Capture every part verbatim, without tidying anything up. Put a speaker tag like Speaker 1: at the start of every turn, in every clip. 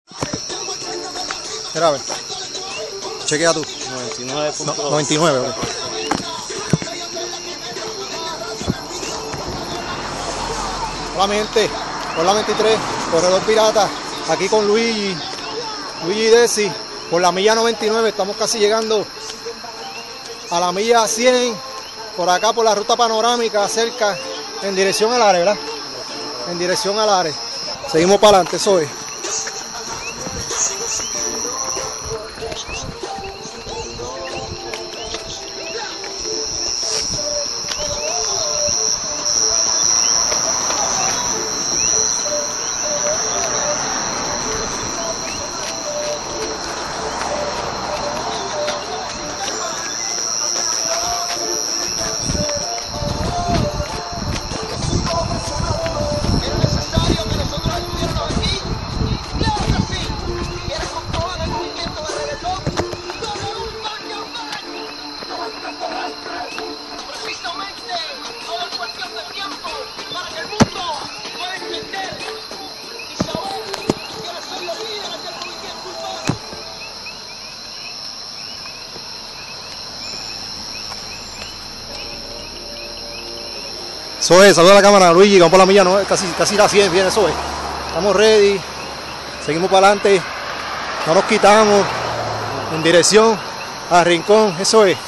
Speaker 1: Mira, a ver. Chequea tú.
Speaker 2: noventa y nueve punto dos.
Speaker 1: No, noventa y nueve, ok. Hola mi gente, hola veintitrés, Corredor Pirata, aquí con Luigi, Luigi Desi, por la milla noventa y nueve, estamos casi llegando a la milla cien, por acá por la ruta panorámica, cerca, en dirección al área, ¿verdad? En dirección al área. Seguimos para adelante, eso es. Eso es, saluda a la cámara, Luigi, vamos por la milla, no, casi, casi la cien, bien, eso es. Estamos ready, seguimos para adelante, no nos quitamos, en dirección al Rincón, eso es.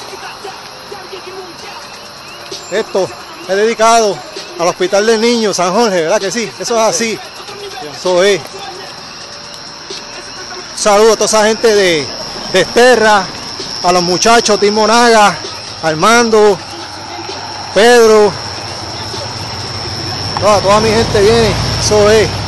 Speaker 1: Esto es dedicado al Hospital del Niño, San Jorge, ¿verdad que sí? Eso es así, eso es. Un saludo a toda esa gente de, de Esterra, a los muchachos, Tim Monaga, Armando, Pedro. Toda, toda mi gente viene, eso es.